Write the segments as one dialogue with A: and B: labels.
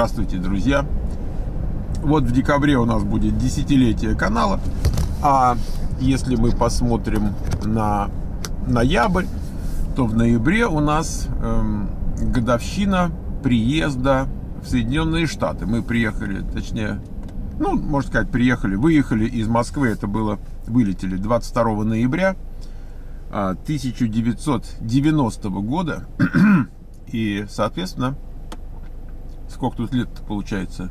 A: Здравствуйте, друзья! Вот в декабре у нас будет 10-летие канала, а если мы посмотрим на ноябрь, то в ноябре у нас годовщина приезда в Соединенные Штаты. Мы приехали, точнее, ну, можно сказать, выехали из Москвы, это было, вылетели 22 ноября 1990 года, и, соответственно, сколько тут лет получается?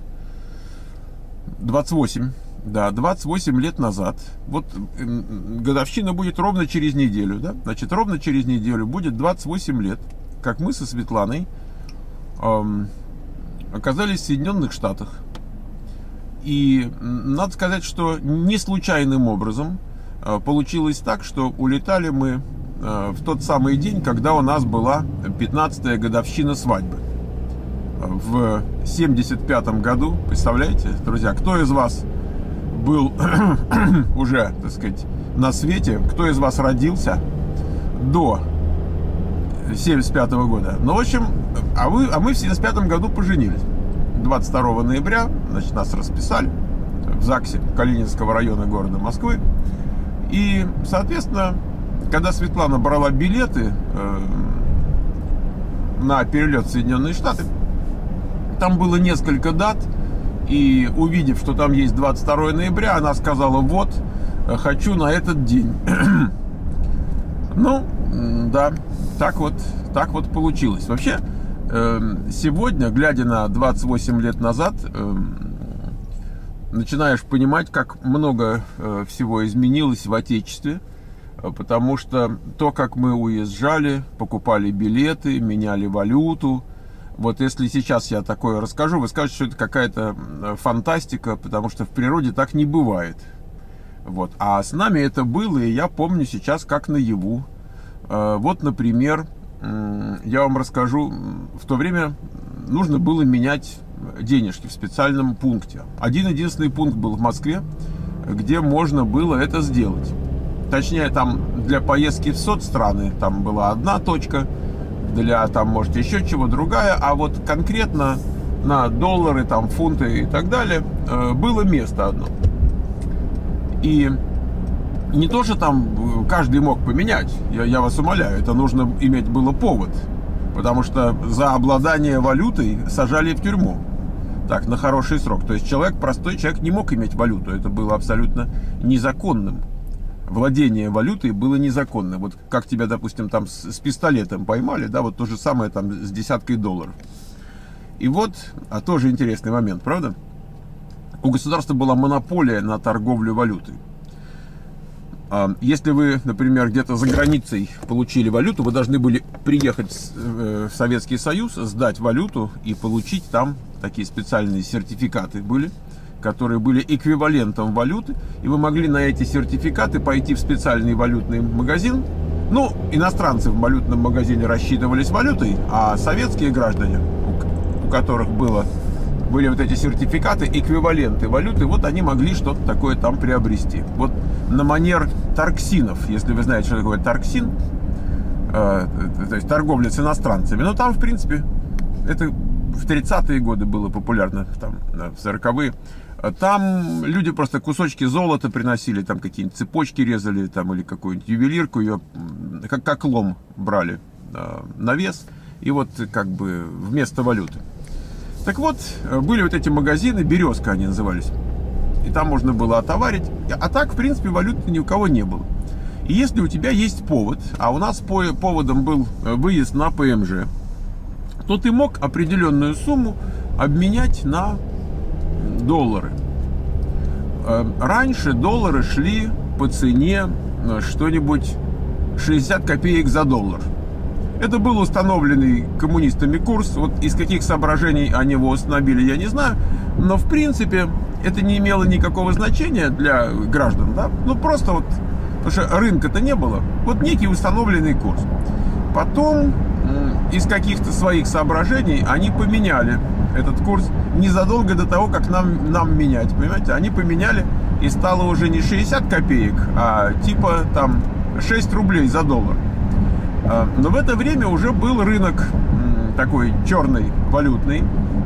A: 28. Да, 28 лет назад. Вот годовщина будет ровно через неделю, да? Значит, ровно через неделю будет 28 лет, как мы со Светланой оказались в Соединенных Штатах. И надо сказать, что не случайным образом получилось так, что улетали мы в тот самый день, когда у нас была 15-я годовщина свадьбы. В 75-м году, представляете, друзья, кто из вас был уже, так сказать, на свете, кто из вас родился до 75-го года? Ну, в общем, а мы в 75-м году поженились. 22 ноября, значит, нас расписали в ЗАГСе Калининского района города Москвы. И, соответственно, когда Светлана брала билеты на перелет в Соединенные Штаты, там было несколько дат, и увидев, что там есть 22 ноября, она сказала: вот, хочу на этот день. Ну, да, так вот получилось. Вообще, сегодня, глядя на 28 лет назад, начинаешь понимать, как много всего изменилось в Отечестве, потому что то, как мы уезжали, покупали билеты, меняли валюту. Вот если сейчас я такое расскажу, вы скажете, что это какая-то фантастика, потому что в природе так не бывает. Вот. А с нами это было, и я помню сейчас как наяву. Вот, например, я вам расскажу, в то время нужно было менять денежки в специальном пункте. Один-единственный пункт был в Москве, где можно было это сделать. Точнее, там для поездки в соцстраны там была одна точка, для там, может, еще чего другая, а вот конкретно на доллары, там, фунты и так далее было место одно. И не то, что там каждый мог поменять, я вас умоляю, это нужно иметь было повод, потому что за обладание валютой сажали в тюрьму. Так, на хороший срок. То есть простой человек не мог иметь валюту, это было абсолютно незаконным. Владение валютой было незаконно. Вот как тебя, допустим, там с пистолетом поймали, да, вот то же самое там с десяткой долларов. И вот, тоже интересный момент, правда? У государства была монополия на торговлю валютой. Если вы, например, где-то за границей получили валюту, вы должны были приехать в Советский Союз, сдать валюту и получить там такие специальные сертификаты были, которые были эквивалентом валюты, и вы могли на эти сертификаты пойти в специальный валютный магазин. Ну, иностранцы в валютном магазине рассчитывались валютой, а советские граждане, у которых были вот эти сертификаты, эквиваленты валюты, вот они могли что-то такое там приобрести. Вот на манер торксинов, если вы знаете, что такое торксин, то есть торговля с иностранцами. Но там, в принципе, это в 30-е годы было популярно, там, в 40-е. Там люди просто кусочки золота приносили, там какие-нибудь цепочки резали, там, или какую-нибудь ювелирку, ее как лом брали на вес, и вот как бы вместо валюты. Так вот, были вот эти магазины, «Березка» они назывались, и там можно было отоварить, а так, в принципе, валюты ни у кого не было. И если у тебя есть повод, а у нас поводом был выезд на ПМЖ, то ты мог определенную сумму обменять на доллары. Раньше доллары шли по цене что-нибудь 60 копеек за доллар. Это был установленный коммунистами курс. Вот из каких соображений они его установили, я не знаю. Но в принципе это не имело никакого значения для граждан, да? Ну просто вот, потому что рынка-то не было. Вот некий установленный курс. Потом из каких-то своих соображений они поменяли этот курс незадолго до того, как нам менять, понимаете? Они поменяли, и стало уже не 60 копеек, а типа там 6 рублей за доллар. Но в это время уже был рынок такой черный, валютный,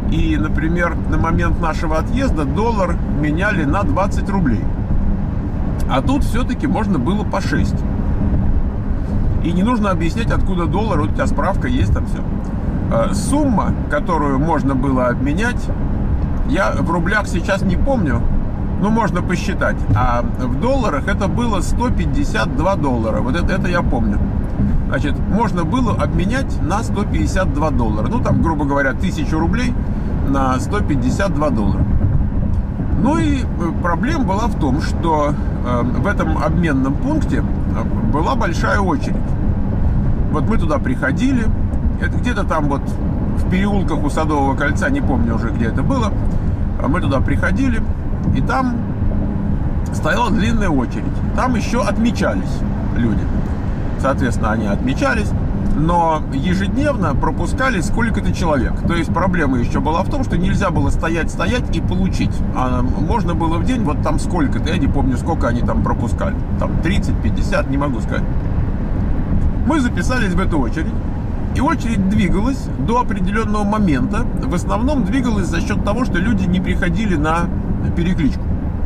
A: И, например, на момент нашего отъезда доллар меняли на 20 рублей. А тут все-таки можно было по 6. И не нужно объяснять, откуда доллар, вот у тебя справка есть, там все. Сумма, которую можно было обменять, я в рублях сейчас не помню, но можно посчитать. А в долларах это было 152 доллара. Вот это я помню. Значит, можно было обменять на 152 доллара. Ну, там, грубо говоря, 1000 рублей на 152 доллара. Ну и проблема была в том, что в этом обменном пункте была большая очередь. Вот мы туда приходили, это где-то там вот в переулках у Садового кольца, не помню уже, где это было, мы туда приходили, и там стояла длинная очередь. Там еще отмечались люди. Соответственно, они отмечались, но ежедневно пропускали сколько-то человек. То есть проблема еще была в том, что нельзя было стоять и получить. А можно было в день вот там сколько-то, я не помню, сколько они там пропускали. Там 30, 50, не могу сказать. Мы записались в эту очередь, и очередь двигалась до определенного момента. В основном двигалась за счет того, что люди не приходили на перекличку.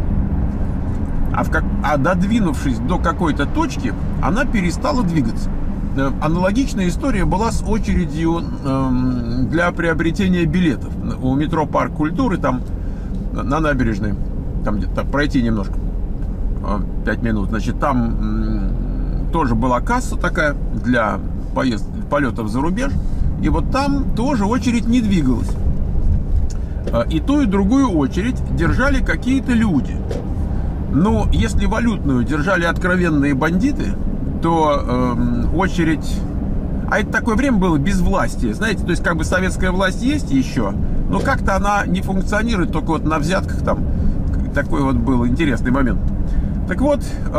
A: А додвинувшись до какой-то точки, она перестала двигаться. Аналогичная история была с очередью для приобретения билетов. У метро Парк Культуры, там на набережной, там где-то пройти немножко, 5 минут, значит, там тоже была касса такая для полетов за рубеж, и вот там тоже очередь не двигалась. И ту, и другую очередь держали какие-то люди. Но если валютную держали откровенные бандиты, то очередь... А это такое время было без власти, знаете, то есть как бы советская власть есть еще, но как-то она не функционирует, только вот на взятках там. Такой вот был интересный момент. Так вот,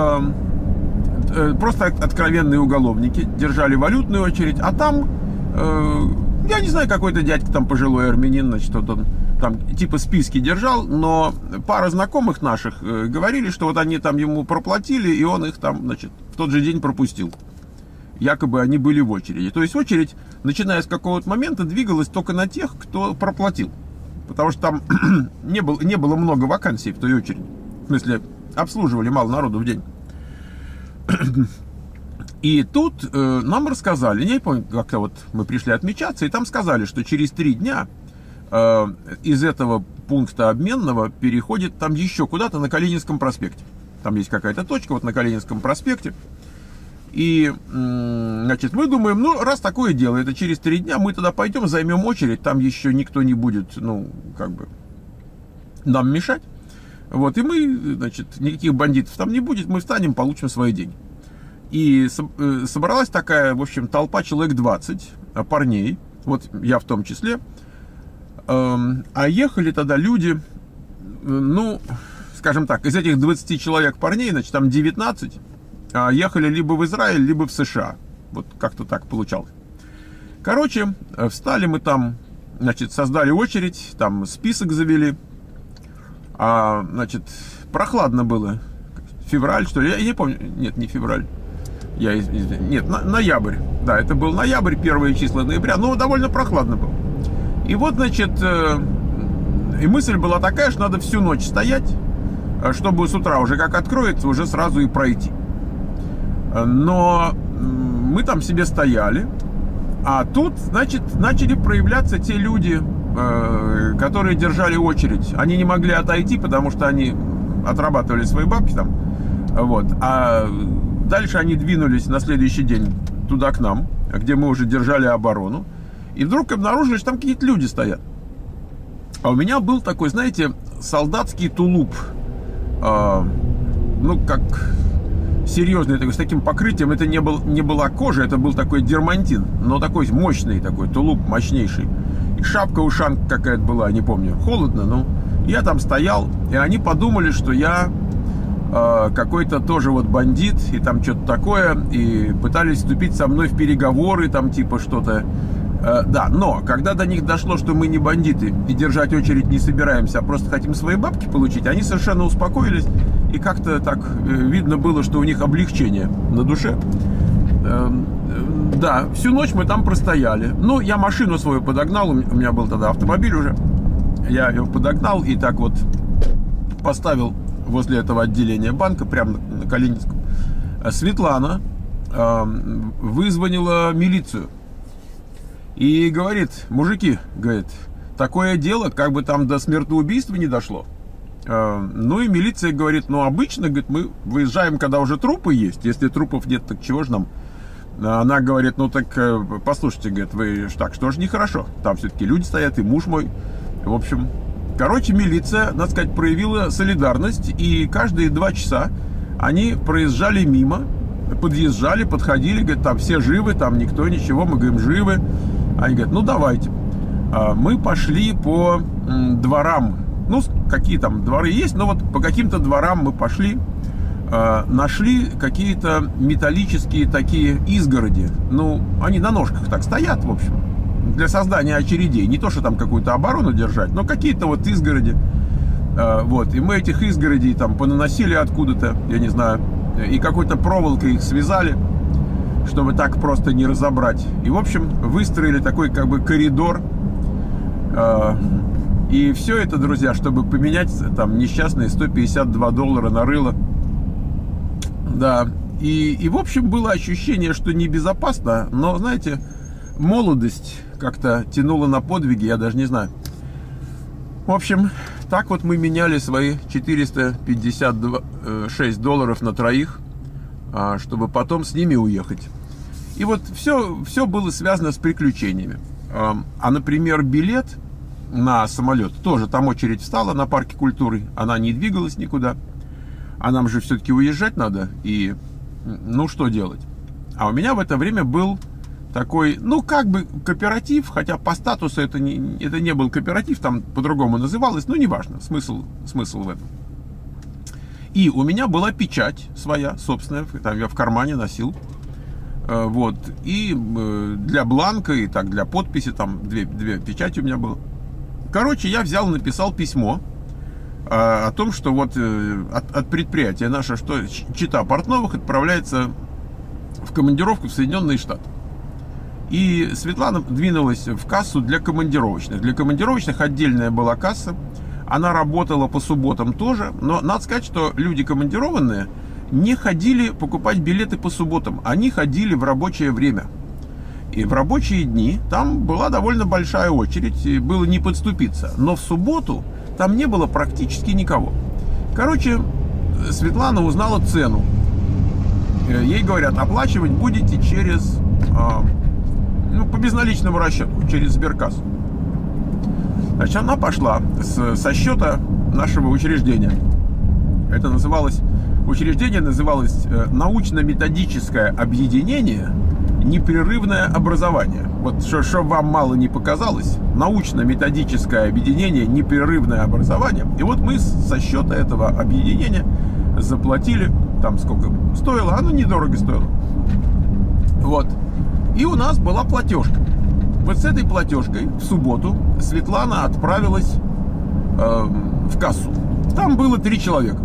A: просто откровенные уголовники держали валютную очередь, а там, я не знаю, какой-то дядька там пожилой армянин, значит, вот он там типа списки держал, но пара знакомых наших говорили, что вот они там ему проплатили, и он их там, значит, в тот же день пропустил. Якобы они были в очереди. То есть очередь, начиная с какого-то момента, двигалась только на тех, кто проплатил. Потому что там не было много вакансий в той очереди. В смысле, обслуживали мало народу в день. И тут нам рассказали, не помню, как-то вот мы пришли отмечаться, и там сказали, что через 3 дня из этого пункта обменного переходит там еще куда-то на Калининском проспекте. Там есть какая-то точка вот на Калининском проспекте. И, значит, мы думаем, ну, раз такое дело, это через 3 дня, мы туда пойдем, займем очередь, там еще никто не будет, ну, как бы, нам мешать. Вот, и мы, значит, никаких бандитов там не будет, мы встанем, получим свои деньги. И собралась такая, в общем, толпа, человек 20 парней, вот я в том числе. А ехали тогда люди, ну, скажем так, из этих 20 человек парней, значит, там 19 ехали либо в Израиль, либо в США. Вот как-то так получалось. Короче, встали мы там, значит, создали очередь, там список завели. Значит, прохладно было. Февраль, что ли? Я не помню. Нет, не февраль. Нет, ноябрь. Да, это был ноябрь, первые числа ноября. Но довольно прохладно было. И вот, значит, и мысль была такая, что надо всю ночь стоять, чтобы с утра уже как откроется, уже сразу и пройти. Но мы там себе стояли, а тут, значит, начали проявляться те люди, которые держали очередь. Они не могли отойти, потому что они отрабатывали свои бабки там. Вот. А дальше они двинулись на следующий день туда к нам, где мы уже держали оборону. И вдруг обнаружили, что там какие-то люди стоят. А у меня был такой, знаете, солдатский тулуп. Ну, как серьезный, такой, с таким покрытием. Это не была кожа, это был такой дермантин. Но такой мощный, такой тулуп, мощнейший. И шапка-ушанка какая-то была, не помню. Холодно, но я там стоял. И они подумали, что я какой-то тоже вот бандит. И там что-то такое. И пытались вступить со мной в переговоры. Там типа что-то... Да, но когда до них дошло, что мы не бандиты и держать очередь не собираемся, а просто хотим свои бабки получить, они совершенно успокоились, и как-то так видно было, что у них облегчение на душе. Да, всю ночь мы там простояли. Ну, я машину свою подогнал, у меня был тогда автомобиль уже. я его подогнал и так вот поставил возле этого отделения банка, прямо на Калининском. Светлана вызвонила милицию и говорит: мужики, говорит, такое дело, как бы там до смертоубийства не дошло. Ну и милиция говорит: ну обычно, говорит, мы выезжаем, когда уже трупы есть. Если трупов нет, так чего же нам? Она говорит: ну так послушайте, говорит, вы так, что же нехорошо. Там все-таки люди стоят, и муж мой. В общем, короче, милиция, надо сказать, проявила солидарность. И каждые 2 часа они проезжали мимо, подъезжали, подходили, говорят, там все живы, там никто, ничего. Мы говорим: живы. Они говорят: ну давайте. Мы пошли по дворам. Ну, какие там дворы есть, но вот по каким-то дворам мы пошли. Нашли какие-то металлические такие изгороди. Ну, они на ножках так стоят, в общем, для создания очередей. Не то, что там какую-то оборону держать, но какие-то вот изгороди. Вот, и мы этих изгородей там понаносили откуда-то, я не знаю, и какой-то проволокой их связали, чтобы так просто не разобрать. И, в общем, выстроили такой как бы коридор. И все это, друзья, чтобы поменять там несчастные $152 на рыло. Да, и в общем было ощущение, что небезопасно, но, знаете, молодость как-то тянула на подвиги, я даже не знаю. В общем, так вот мы меняли свои $456 на троих, чтобы потом с ними уехать. И вот все было связано с приключениями. А, например, билет на самолет, тоже там очередь встала на парке культуры, она не двигалась никуда. А нам же все-таки уезжать надо, и ну что делать? А у меня в это время был такой, ну как бы кооператив, хотя по статусу это не был кооператив, там по-другому называлось, но неважно, смысл в этом. И у меня была печать своя, собственная, там я в кармане носил, вот, и для бланка, и так для подписи, там две печати у меня было. Короче, я взял, написал письмо о том, что вот от предприятия наше, что Чита Портновых отправляется в командировку в Соединенные Штаты. И Светлана двинулась в кассу для командировочных. Для командировочных отдельная была касса. Она работала по субботам тоже. Но надо сказать, что люди командированные не ходили покупать билеты по субботам. Они ходили в рабочее время. И в рабочие дни там была довольно большая очередь. И было не подступиться. Но в субботу там не было практически никого. Короче, Светлана узнала цену. Ей говорят: оплачивать будете через, ну, по безналичному расчету, через Сберкассу. Значит, она пошла со счета нашего учреждения. Это называлось, учреждение называлось научно-методическое объединение «Непрерывное образование». Вот, чтобы вам мало не показалось, научно-методическое объединение «Непрерывное образование». И вот мы со счета этого объединения заплатили, там сколько стоило, оно недорого стоило. Вот. И у нас была платежка. Вот с этой платежкой в субботу Светлана отправилась в кассу. Там было 3 человека.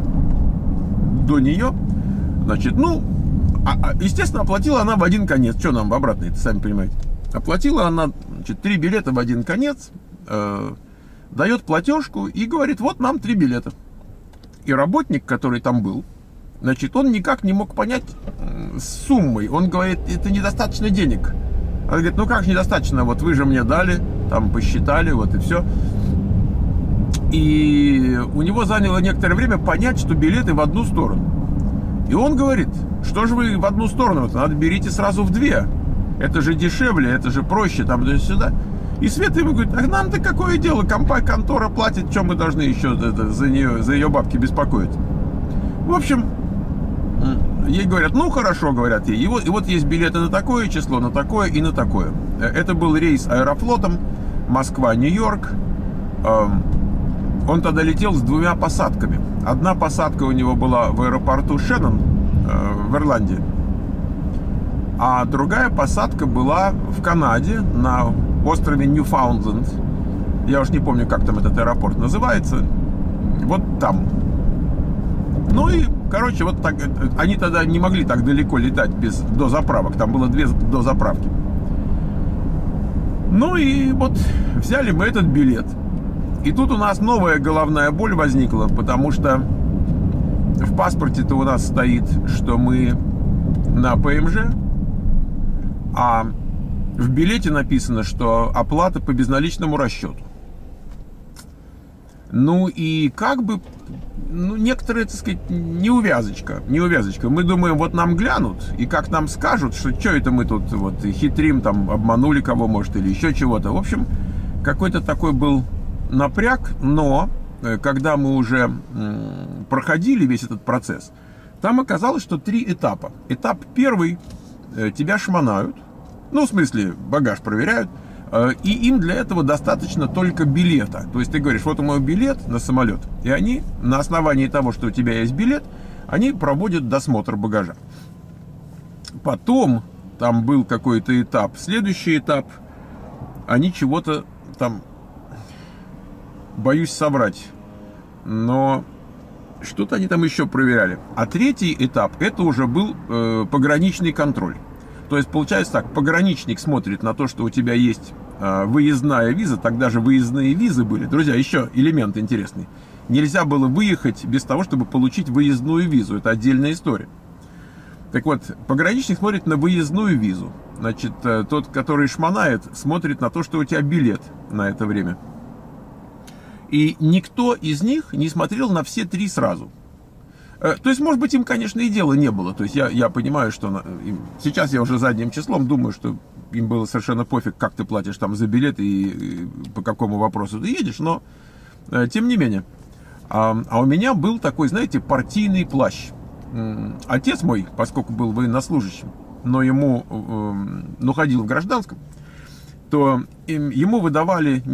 A: До нее, значит, ну, естественно, оплатила она в один конец. Что нам в обратно, это сами понимаете. Оплатила она, значит, 3 билета в один конец, дает платежку и говорит: вот нам 3 билета. И работник, который там был, значит, он никак не мог понять с суммой. Он говорит: это недостаточно денег. Она говорит: ну как недостаточно, вот вы же мне дали, там посчитали, вот и все. И у него заняло некоторое время понять, что билеты в одну сторону. И он говорит: что же вы в одну сторону, надо берите сразу в 2. Это же дешевле, это же проще, там сюда. И Света ему говорит: а нам-то какое дело, контора платит, чем мы должны еще за ее бабки беспокоиться. В общем, ей говорят: ну хорошо, говорят ей, и вот есть билеты на такое число, на такое и на такое. Это был рейс Аэрофлотом Москва-Нью-Йорк. Он тогда летел с 2 посадками. Одна посадка у него была в аэропорту Шеннон в Ирландии, а другая посадка была в Канаде на острове Ньюфаундленд. Я уж не помню, как там этот аэропорт называется. Вот там. Ну и, короче, вот так. Они тогда не могли так далеко летать без дозаправок. Там было 2 дозаправки. Ну и вот взяли мы этот билет. И тут у нас новая головная боль возникла, потому что в паспорте-то у нас стоит, что мы на ПМЖ, а в билете написано, что оплата по безналичному расчету. Ну и как бы, ну, некоторые, так сказать, неувязочка. Мы думаем, вот нам глянут, и как нам скажут, что это мы тут вот хитрим, там, обманули кого, может, или еще чего-то. В общем, какой-то такой был напряг, но когда мы уже проходили весь этот процесс, там оказалось, что 3 этапа. Этап первый, тебя шмонают, ну, в смысле, багаж проверяют, и им для этого достаточно только билета. То есть ты говоришь, вот у меня билет на самолет, и они на основании того, что у тебя есть билет, они проводят досмотр багажа. Потом там был какой-то этап, следующий этап, они чего-то там, боюсь соврать, но что-то они там еще проверяли. А третий этап, это уже был пограничный контроль. То есть получается так, пограничник смотрит на то, что у тебя есть выездная виза, тогда же выездные визы были. Друзья, еще элемент интересный. Нельзя было выехать без того, чтобы получить выездную визу. Это отдельная история. Так вот, пограничник смотрит на выездную визу. Значит, тот, который шмонает, смотрит на то, что у тебя билет на это время. И никто из них не смотрел на все 3 сразу. То есть, может быть, им, конечно, и дела не было. То есть, я понимаю, что сейчас я уже задним числом думаю, что им было совершенно пофиг, как ты платишь там за билет и по какому вопросу ты едешь. Но, тем не менее. А у меня был такой, знаете, партийный плащ. Отец мой, поскольку был военнослужащим, но ему, ходил в гражданском, то ему выдавали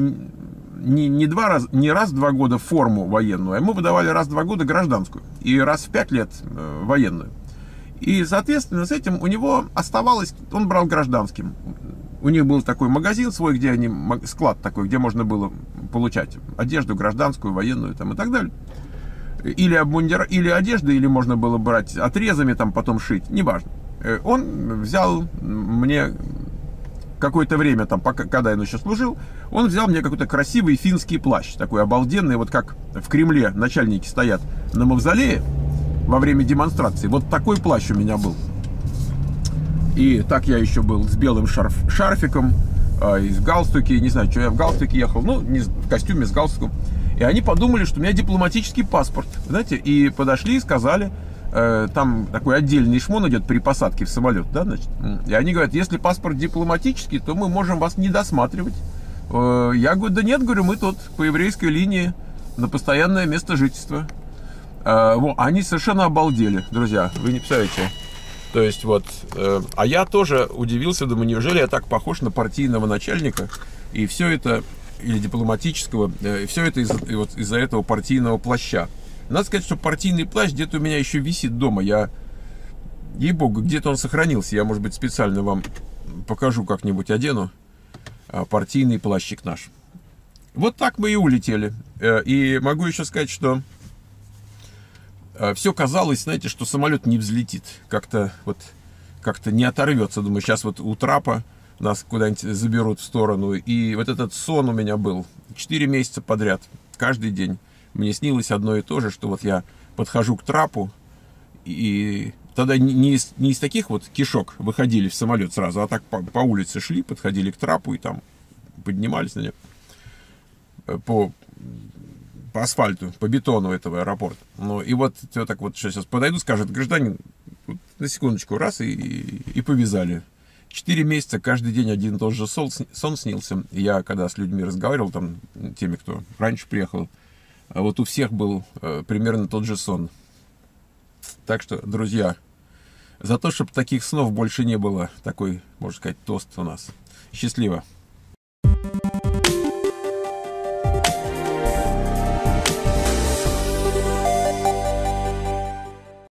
A: не раз в 2 года форму военную, а ему выдавали раз в 2 года гражданскую и раз в 5 лет военную. И, соответственно, с этим у него оставалось, он брал гражданским. У них был такой магазин свой, где они, склад такой, где можно было получать одежду гражданскую, военную там, и так далее. Или или одежду, или можно было брать отрезами, там потом шить, неважно. Он взял мне какое-то время, там, когда я еще служил, он взял мне какой-то красивый финский плащ, такой обалденный, вот как в Кремле начальники стоят на мавзолее во время демонстрации. Вот такой плащ у меня был. И так я еще был с белым шарфиком, и с галстуки, не знаю, что я в галстуке ехал, ну, не в костюме, с галстуком. И они подумали, что у меня дипломатический паспорт, знаете, и подошли и сказали, там такой отдельный шмон идет при посадке в самолет, да, значит, и они говорят, если паспорт дипломатический, то мы можем вас не досматривать. Я говорю, да нет, говорю, мы тут по еврейской линии на постоянное место жительства. Они совершенно обалдели, друзья, вы не представляете. То есть вот, а я тоже удивился, думаю, неужели я так похож на партийного начальника, и все это, или дипломатического, все это из-за этого партийного плаща. Надо сказать, что партийный плащ где-то у меня еще висит дома. Ей-богу, где-то он сохранился. Я, может быть, специально вам покажу, как-нибудь одену партийный плащик наш. Вот так мы и улетели. И могу еще сказать, что все казалось, знаете, что самолет не взлетит. Как-то не оторвется. Думаю, сейчас вот у трапа нас куда-нибудь заберут в сторону. И вот этот сон у меня был 4 месяца подряд, каждый день. Мне снилось одно и то же, что вот я подхожу к трапу, и тогда не из таких вот кишок выходили в самолет сразу, а так по улице шли, подходили к трапу и там поднимались на нем по асфальту, по бетону этого аэропорта. Ну и вот так вот сейчас подойду, скажет гражданин, вот, на секундочку, раз, и повязали. 4 месяца, каждый день один и тот же сон снился. Я когда с людьми разговаривал, там, теми, кто раньше приехал, вот у всех был примерно тот же сон. Так что, друзья, за то, чтобы таких снов больше не было, такой, можно сказать, тост у нас. Счастливо.